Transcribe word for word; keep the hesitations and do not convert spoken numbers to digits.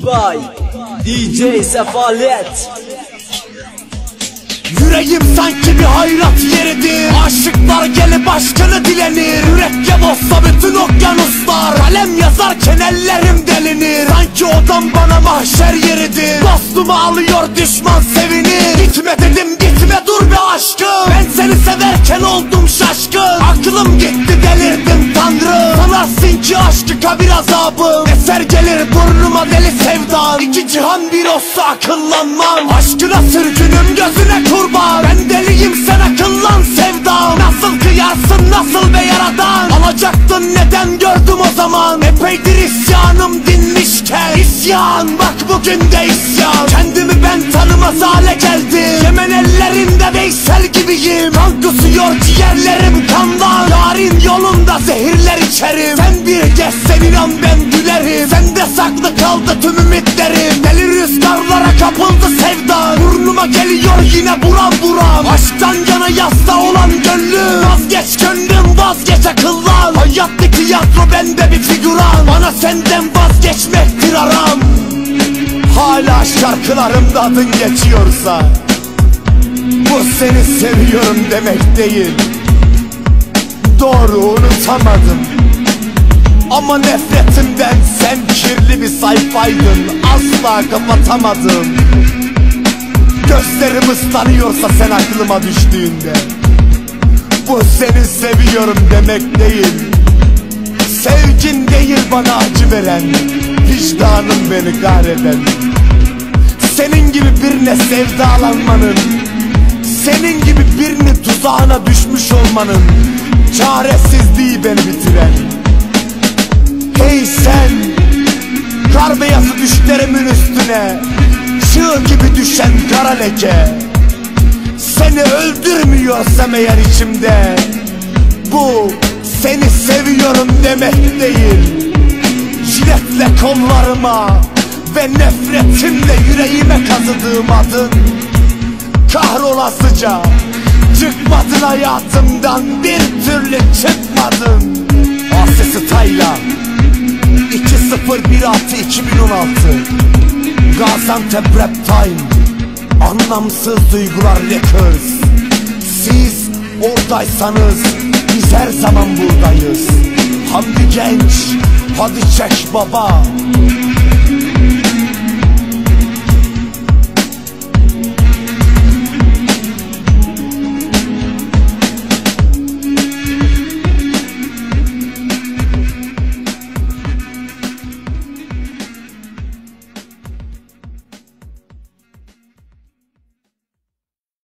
by D J Sefalet. Yüreğim sanki bir hayrat yeridir. Aşıklar gelip aşkını dilenir. Mürekkep olsa bütün okyanuslar. Kalem yazarken ellerim delinir. Sanki odam bana mahşer yeridir. Dostumu alıyor düşman sevinir. Gitme dedim gitme dur be aşkım. Ben seni severken oldum şaşkın. Aklım gitti delirdim tanrım. Sanarsın ki aşkı kabir azabım. Eser gelir burnuma deli sevdan. İki cihan bir olsa akıllanmam. Aşkına sürgünüm gözüne kurban. Ben deliyim sen akıllan sevdam. Nasıl kıyarsın nasıl be yaradan. Alacaktın neden gördüm o zaman. Epeydir isyanım dinmişken. İsyan bak bugün de isyan. Kendimi ben tanımaz hale geldim. Yemen ellerinde Veysel gibiyim. Kan kusuyor ciğerlerim kandan. Yarın yolunda zehirler içerim. Sen bir geçsen inan ben gülerim. Sende saklı kaldı tüm ümitlerim. Deli rüzgarlara kapıldı sevdan. Burnuma geliyor yine buram buram. Aşktan yana yasta olan gönlüm. Vazgeç gönlüm vazgeç akıllan. Hayattaki tiyatro bende bir figüran. Bana senden vazgeçmektir aram. Hala şarkılarımda adın geçiyorsa bu seni seviyorum demek değil. Doğru unutamadım. Ama nefretimden sen kirli bir sayfaydın. Asla kapatamadım. Gözlerim ıslanıyorsa sen aklıma düştüğünde bu seni seviyorum demek değil. Sevgin değil bana acı veren, vicdanım beni kahreden. Senin gibi birine sevdalanmanın, senin gibi birini tuzağına düşmüş olmanın çaresizliği beni bitiren. Hey sen, kar beyazı düşlerimin üstüne çığ gibi düşen kara leke. Seni öldürmüyorsam eğer içimde bu seni seviyorum demek değil. Jiletle kollarıma ve nefretimle yüreğime kazıdığım adın kahrolasıca. Çıkmadın hayatımdan bir türlü çıkmadın. Asesi Tayla iki sıfır bir altı iki bin on altı Gaziantep Rap Time. Anlamsız duygular Records. Siz oradaysanız biz her zaman buradayız. Hamdi Genç hadi çek baba.